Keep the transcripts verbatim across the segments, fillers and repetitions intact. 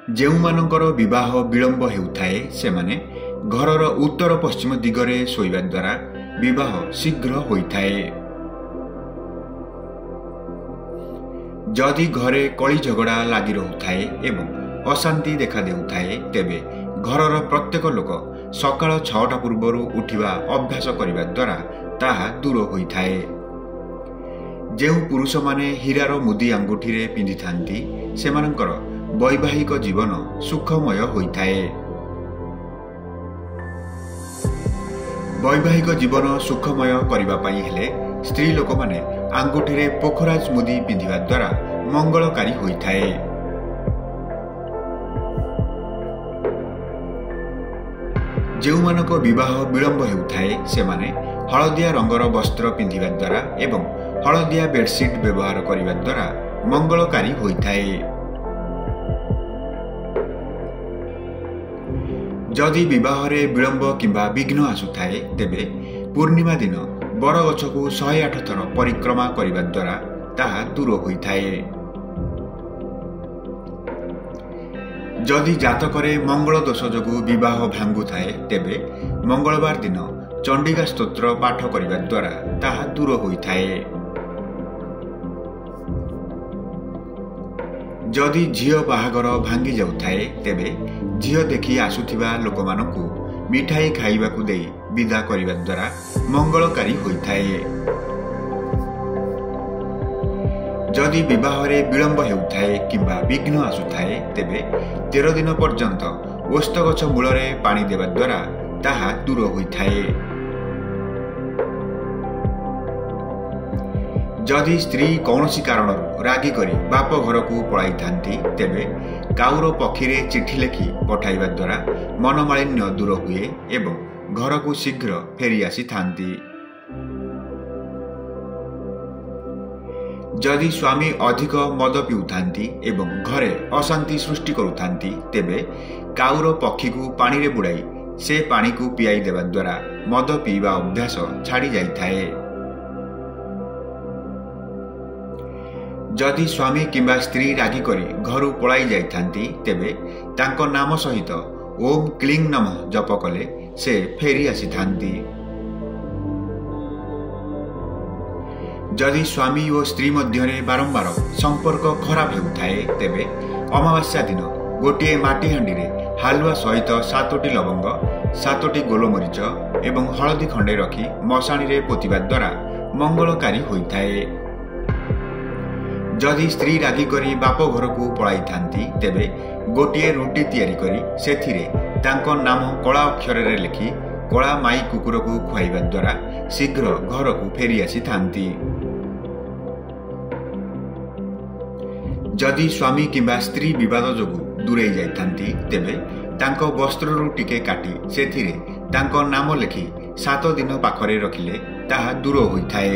ଯେଉଁମାନଙ୍କର ବିବାହ ବିଳମ୍ବ ହେଉଥାଏ ସେମାନେ ଘରର ଉତ୍ତର ପଶ୍ଚିମ ଦିଗରେ ଶୋଇବା ଦ୍ୱାରା ବିବାହ ଶୀଘ୍ର ହୋଇଥାଏ। ଯଦି ଘରେ କଳି ଝଗଡ଼ା ଲାଗି ରହୁଥାଏ ଏବଂ ଅଶାନ୍ତି ଦେଖା ଦେଉଥାଏ ତେବେ ଘରର ପ୍ରତ୍ୟେକ ଲୋକ ସକାଳ ଛଅଟା ପୂର୍ବରୁ ଉଠିବା ଅଭ୍ୟାସ କରିବା ଦ୍ୱାରା ତାହା ଦୂର ହୋଇଥାଏ। ଯେଉଁ ପୁରୁଷମାନେ ହୀରାର ମୁଦି ଆଙ୍ଗୁଠିରେ ପିନ୍ଧିଥାନ୍ତି ସେମାନଙ୍କର ବୈବାହିକ ଜୀବନ ସୁଖମୟ ହୋଇଥାଏ। ବୈବାହିକ ଜୀବନ ସୁଖମୟ କରିବା ପାଇଁ ହେଲେ ସ୍ତ୍ରୀ ଲୋକମାନେ ଆଙ୍ଗୁଠିରେ ପୋଖରାଜ ମୁଦି ପିନ୍ଧିବା ଦ୍ୱାରା ମଙ୍ଗଳକାରୀ ହୋଇଥାଏ। ଯେଉଁମାନଙ୍କ ବିବାହ ବିଳମ୍ବ ହେଉଥାଏ ସେମାନେ ହଳଦିଆ ରଙ୍ଗର ବସ୍ତ୍ର ପିନ୍ଧିବା ଦ୍ୱାରା ଏବଂ ହଳଦିଆ ବେଡସିଟ୍ ବ୍ୟବହାର କରିବା ଦ୍ୱାରା ମଙ୍ଗଳକାରୀ ହୋଇଥାଏ। ଯଦି ବିବାହରେ ବିଳମ୍ବ କିମ୍ବା ବିଘ୍ନ ଆସୁଥାଏ ତେବେ ପୂର୍ଣ୍ଣିମା ଦିନ ବରଗଛକୁ ଶହେ ଆଠ ଥର ପରିକ୍ରମା କରିବା ଦ୍ୱାରା ତାହା ଦୂର ହୋଇଥାଏ। ଯଦି ଜାତକରେ ମଙ୍ଗଳ ଦୋଷ ଯୋଗୁଁ ବିବାହ ଭାଙ୍ଗୁଥାଏ ତେବେ ମଙ୍ଗଳବାର ଦିନ ଚଣ୍ଡିକା ସ୍ତୋତ୍ର ପାଠ କରିବା ଦ୍ୱାରା ତାହା ଦୂର ହୋଇଥାଏ। ଯଦି ଝିଅ ବାହାଘର ଭାଙ୍ଗି ଯାଉଥାଏ ତେବେ ଝିଅ ଦେଖି ଆସୁଥିବା ଲୋକମାନଙ୍କୁ ମିଠାଇ ଖାଇବାକୁ ଦେଇ ବିଦା କରିବା ଦ୍ୱାରା ମଙ୍ଗଳକାରୀ ହୋଇଥାଏ। ଯଦି ବିବାହରେ ବିଳମ୍ବ ହେଉଥାଏ କିମ୍ବା ବିଘ୍ନ ଆସୁଥାଏ ତେବେ ତେର ଦିନ ପର୍ଯ୍ୟନ୍ତ ଓସ୍ତ ଗଛ ମୂଳରେ ପାଣି ଦେବା ଦ୍ୱାରା ତାହା ଦୂର ହୋଇଥାଏ। ଯଦି ସ୍ତ୍ରୀ କୌଣସି କାରଣରୁ ରାଗି କରି ବାପ ଘରକୁ ପଳାଇଥାନ୍ତି ତେବେ କାଉର ପକ୍ଷୀରେ ଚିଠି ଲେଖି ପଠାଇବା ଦ୍ୱାରା ମନମାଳିନ୍ୟ ଦୂର ହୁଏ ଏବଂ ଘରକୁ ଶୀଘ୍ର ଫେରି ଆସିଥାନ୍ତି। ଯଦି ସ୍ୱାମୀ ଅଧିକ ମଦ ପିଉଥାନ୍ତି ଏବଂ ଘରେ ଅଶାନ୍ତି ସୃଷ୍ଟି କରୁଥାନ୍ତି ତେବେ କାଉର ପକ୍ଷୀକୁ ପାଣିରେ ବୁଡ଼ାଇ ସେ ପାଣିକୁ ପିଆଇ ଦେବା ଦ୍ୱାରା ମଦ ପିଇବା ଅଭ୍ୟାସ ଛାଡ଼ି ଯାଇଥାଏ। ଯଦି ସ୍ୱାମୀ କିମ୍ବା ସ୍ତ୍ରୀ ରାଗି କରି ଘରୁ ପଳାଇ ଯାଇଥାନ୍ତି ତେବେ ତାଙ୍କ ନାମ ସହିତ ଓମ୍ କ୍ଲିଂ ନମଃ ଜପ କଲେ ସେ ଫେରି ଆସିଥାନ୍ତି। ଯଦି ସ୍ୱାମୀ ଓ ସ୍ତ୍ରୀ ମଧ୍ୟରେ ବାରମ୍ବାର ସମ୍ପର୍କ ଖରାପ ହେଉଥାଏ ତେବେ ଅମାବାସ୍ୟା ଦିନ ଗୋଟିଏ ମାଟି ହାଣ୍ଡିରେ ହାଲୁଆ ସହିତ ସାତୋଟି ଲବଙ୍ଗ, ସାତୋଟି ଗୋଲମରିଚ ଏବଂ ହଳଦୀ ଖଣ୍ଡେ ରଖି ମଶାଣିରେ ପୋତିବା ଦ୍ୱାରା ମଙ୍ଗଳକାରୀ ହୋଇଥାଏ। ଯଦି ସ୍ତ୍ରୀ ରାଗି କରି ବାପ ଘରକୁ ପଳାଇଥାନ୍ତି ତେବେ ଗୋଟିଏ ରୁଟି ତିଆରି କରି ସେଥିରେ ତାଙ୍କ ନାମ କଳା ଅକ୍ଷରରେ ଲେଖି କଳା ମାଇ କୁକୁରକୁ ଖୁଆଇବା ଦ୍ୱାରା ଶୀଘ୍ର ଘରକୁ ଫେରି ଆସିଥାନ୍ତି। ଯଦି ସ୍ୱାମୀ କିମ୍ବା ସ୍ତ୍ରୀ ବିବାଦ ଯୋଗୁଁ ଦୂରେଇ ଯାଇଥାନ୍ତି ତେବେ ତାଙ୍କ ବସ୍ତ୍ରରୁ ଟିକେ କାଟି ସେଥିରେ ତାଙ୍କ ନାମ ଲେଖି ସାତ ଦିନ ପାଖରେ ରଖିଲେ ତାହା ଦୂର ହୋଇଥାଏ।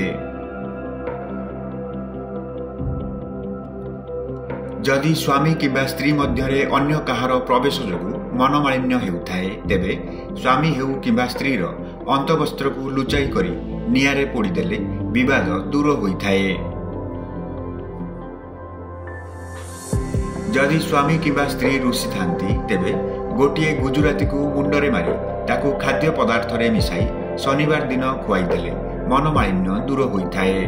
ଯଦି ସ୍ୱାମୀ କିମ୍ବା ସ୍ତ୍ରୀ ମଧ୍ୟରେ ଅନ୍ୟ କାହାର ପ୍ରବେଶ ଯୋଗୁଁ ମନମାଳିନ୍ୟ ହେଉଥାଏ ତେବେ ସ୍ୱାମୀ ହେଉ କିମ୍ବା ସ୍ତ୍ରୀର ଅନ୍ତବସ୍ତ୍ରକୁ ଲୁଚାଇ କରି ନିଆଁରେ ପୋଡ଼ିଦେଲେ ବିବାଦ ଦୂର ହୋଇଥାଏ। ଯଦି ସ୍ୱାମୀ କିମ୍ବା ସ୍ତ୍ରୀ ରୁଷିଥାନ୍ତି ତେବେ ଗୋଟିଏ ଗୁଜୁରାତିକୁ ମୁଣ୍ଡରେ ମାରି ତାକୁ ଖାଦ୍ୟ ପଦାର୍ଥରେ ମିଶାଇ ଶନିବାର ଦିନ ଖୁଆଇଦେଲେ ମନମାଳିନ୍ୟ ଦୂର ହୋଇଥାଏ।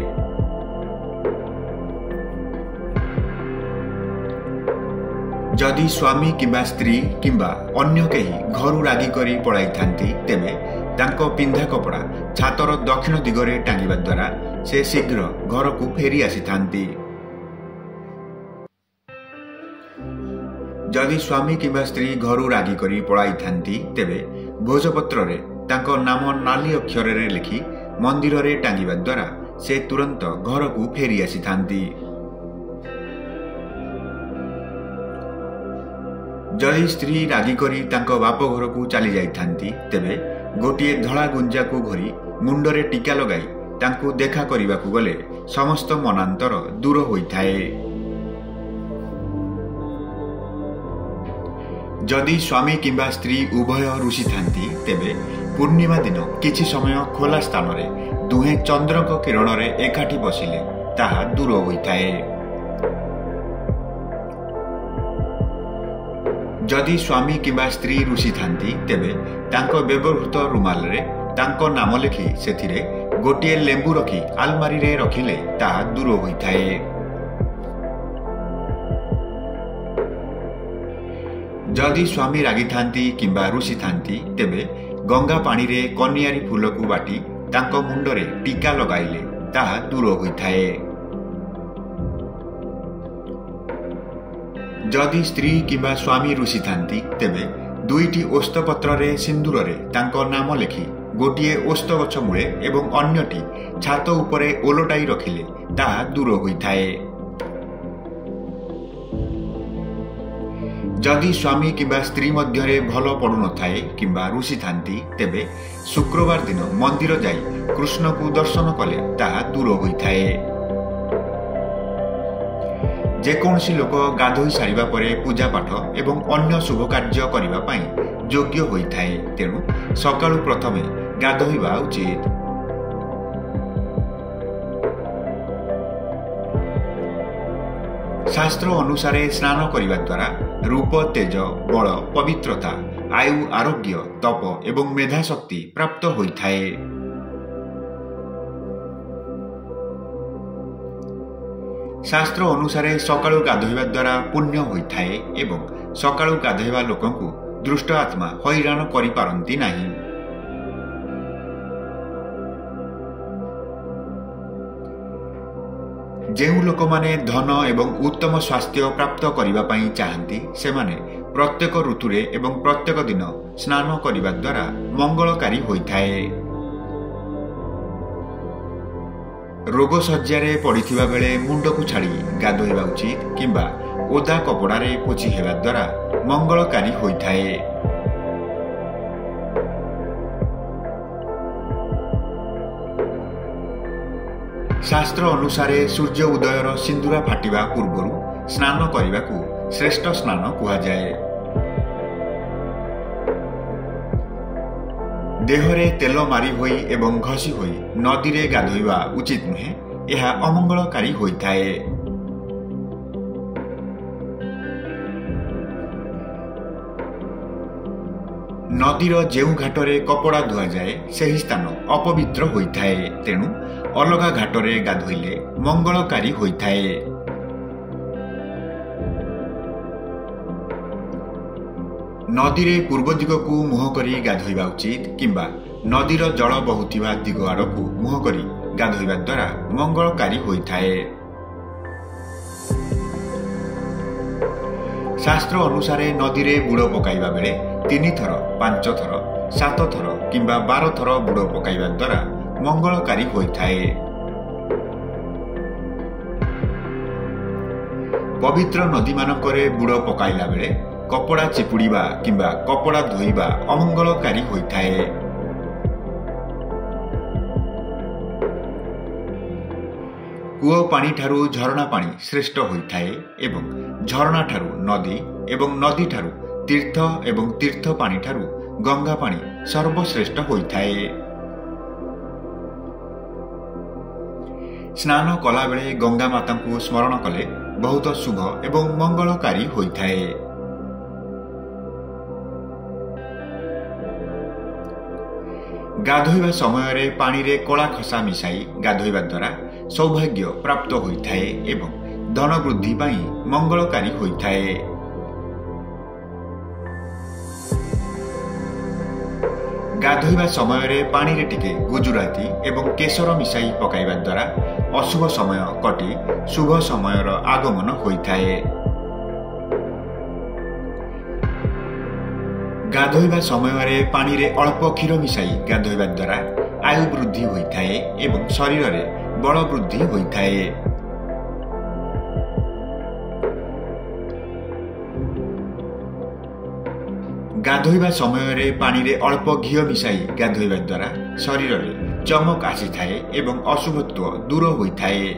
ଯଦି ସ୍ୱାମୀ କିମ୍ବା ସ୍ତ୍ରୀ କିମ୍ବା ଅନ୍ୟ କେହି ଘରୁ ରାଗି କରି ପଳାଇଥାନ୍ତି ତେବେ ତାଙ୍କ ପିନ୍ଧା କପଡ଼ା ଛାତର ଦକ୍ଷିଣ ଦିଗରେ ଟାଙ୍ଗିବା ଦ୍ୱାରା ସେ ଶୀଘ୍ର ଘରକୁ ଫେରି ଆସିଥାନ୍ତି। ଯଦି ସ୍ୱାମୀ କିମ୍ବା ସ୍ତ୍ରୀ ଘରୁ ରାଗି କରି ପଳାଇଥାନ୍ତି ତେବେ ଭୋଜପତ୍ରରେ ତାଙ୍କ ନାମ ନାଲି ଅକ୍ଷରରେ ଲେଖି ମନ୍ଦିରରେ ଟାଙ୍ଗିବା ଦ୍ୱାରା ସେ ତୁରନ୍ତ ଘରକୁ ଫେରି ଆସିଥାନ୍ତି। ଯଦି ସ୍ତ୍ରୀ ରାଗି କରି ତାଙ୍କ ବାପ ଘରକୁ ଚାଲି ଯାଇଥାନ୍ତି ତେବେ ଗୋଟିଏ ଧଳା ଗୁଞ୍ଜାକୁ ଘୋରି ମୁଣ୍ଡରେ ଟିକା ଲଗାଇ ତାଙ୍କୁ ଦେଖା କରିବାକୁ ଗଲେ ସମସ୍ତ ମନାନ୍ତର ଦୂର ହୋଇଥାଏ। ଯଦି ସ୍ୱାମୀ କିମ୍ବା ସ୍ତ୍ରୀ ଉଭୟ ରୁଷିଥାନ୍ତି ତେବେ ପୂର୍ଣ୍ଣିମା ଦିନ କିଛି ସମୟ ଖୋଲା ସ୍ଥାନରେ ଦୁହେଁ ଚନ୍ଦ୍ରଙ୍କ କିରଣରେ ଏକାଠି ବସିଲେ ତାହା ଦୂର ହୋଇଥାଏ। जदि स्वामी किंबा स्त्री रुषि थांती तेबे तांको व्यवहृत रुमाल रे तांको नाम लिखि सेथिरे गोटिए लेंबू रखी आलमारी रे रखिले ताहा दूर होइथाए। जदि स्वामी रागी थांती किंबा रुषि थांती तेबे गंगा पानी रे कनियारी फूल को बाटी तांको मुंडरे टीका लगाइले ताहा दूर होइथाए। जदि स्त्री किंबा स्वामी रुषि थांती तेबे दुईटी ओस्त पत्र रे सिंदूर रे तांको नाम लिखि गोटिए ओस्त गछ मूले एवं अन्यटी छात उपरे ओलटाई रखिले ताहा दूर होइथाए। जदि स्वामी किंबा स्त्री मध्यरे भल पड़ु नथाए किंबा रुषि थांती तेबे शुक्रवार दिन मंदिर जाई कृष्ण को दर्शन कले ताहा दूर होइथाए। जेकोसी लोक गाधोई सारिबा परे पूजा पाठ एवं अन्य शुभ कार्य करिबा पई योग्य होइथाए, तेणु सकाळु प्रथमे गाधोइबा उचित। शास्त्र अनुसारे स्नान करिबा द्वारा रूप, तेज, बल, पवित्रता, आयु, आरोग्य, तप एवं मेधा शक्ति प्राप्त होइथाए। शास्त्र अनुसारे सकाळु गाधोइबा द्वारा पुण्य होइथाए एवं सकाळु गाधोइबा लोकंकु दुष्ट आत्मा हैरान करि पारंती नाही। जेउ लोक माने धन एवं उत्तम स्वास्थ्य प्राप्त करिबा पई चाहंती सेमाने प्रत्येक ऋतुरे एवं प्रत्येक दिन स्नान करिबा द्वारा मंगलकारी होइथाए। रोग सज्जारे पड़िथिबा बेले मुंड को छाड़ी गाधोइबा उचित किंबा ओदा कपड़ारे पोछि हेबा द्वारा मंगलकारी होइथाए। शास्त्र अनुसारे सूर्य उदयर सिंदूरा फाटिबा पूर्वरु स्नान करिबाकू श्रेष्ठ स्नान कुहाजाए। देहरे तेल मारी होई एवं घसी होई नदी रे गाधोइबा उचित नुहे, यह अमंगलकारी होइथाए। नदीर जेउ घाटरे कपड़ा धुआ जाए सेही स्थान अपवित्र होइथाए, तेणु अलगा घाटरे गाधोइले मंगलकारी होइथाए। नदीरे पूर्व दिग को मुह करी गाधोइबा उचित किंबा नदीर जल बहुथिबा दिग आड़कू मुह करी गाधोइबा द्वारा मंगलकारी होइथाए। शास्त्र अनुसारे नदीरे बुड़ पकाइबा बेले तीन थर, पांच थर, सात थर किंबा बार थर बुड़ पकाइबा द्वारा मंगलकारी होइथाए। पवित्र नदी मानकरे बुड़ पकाइला बेले कपड़ा चिपुड़ीबा किंबा कपड़ा धोइबा अमंगलकारी होइथाए। कूओ पानी ठारू झरणा पानी श्रेष्ठ होइथाए एवं झरणा ठारू नदी एवं नदी ठारू तीर्थ एवं तीर्थ पानी ठारू गंगा पानी सर्वश्रेष्ठ होइथाए। स्नान कला बेले गंगा माता को स्मरण कले बहुत शुभ एवं मंगलकारी होइथाए। गाधोइबा समय रे पानी रे कला खसा मिसाई गाधोइबा द्वारा सौभाग्य प्राप्त होइथाए एवं धन वृद्धि पाई मंगलकारी होइथाए। गाधोइबा समय रे पानी रे टिके गुजुराती एवं केसर मिसाई पकाइबा द्वारा अशुभ समय कटी शुभ समयर आगमन होइथाए। गाधोइबा समय रे पानी रे अल्प क्षीर मिसाई गाधोइबा द्वारा आयु वृद्धि होइथाए एवं शरीर रे बल वृद्धि होइथाए। गाधोइबा समय रे पानी रे अल्प घी मिसाई गाधोइबा द्वारा शरीर रे चमक आसीथाए एवं अशुभत्व दूर होइथाए।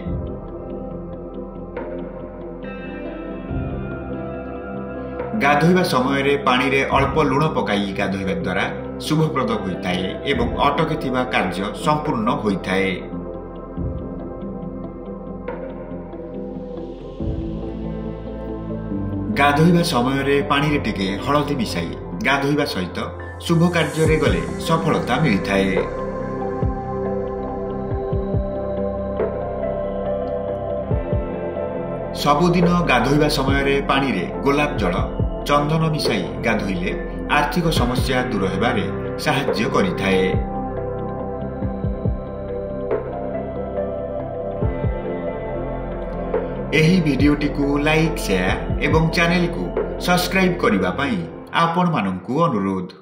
गाधोइबा समय रे पानी रे अल्प लुण पकाई गाधोइबा द्वारा शुभप्रद होइथाए एवं अटके थिबा कार्य संपूर्ण होइथाए। ଗାଧୋଇବା ସମୟରେ ପାଣିରେ ଟିକେ ହଳଦୀ ମିଶାଇ ଗାଧୋଇବା ସହିତ ଶୁଭ କାର୍ଯ୍ୟରେ ଗଲେ ସଫଳତା ମିଳିଥାଏ। ସବୁଦିନ ଗାଧୋଇବା ସମୟରେ ପାଣିରେ ଗୋଲାପ ଜଳ ଚନ୍ଦନ ମିଶାଇ ଗାଧୋଇଲେ ଆର୍ଥିକ ସମସ୍ୟା ଦୂର ହେବାରେ ସାହାଯ୍ୟ କରିଥାଏ। ଏହି ଭିଡିଓଟିକୁ ଲାଇକ୍, ସେୟାର ଏବଂ ଚ୍ୟାନେଲକୁ ସବସ୍କ୍ରାଇବ୍ କରିବା ପାଇଁ ଆପଣମାନଙ୍କୁ ଅନୁରୋଧ।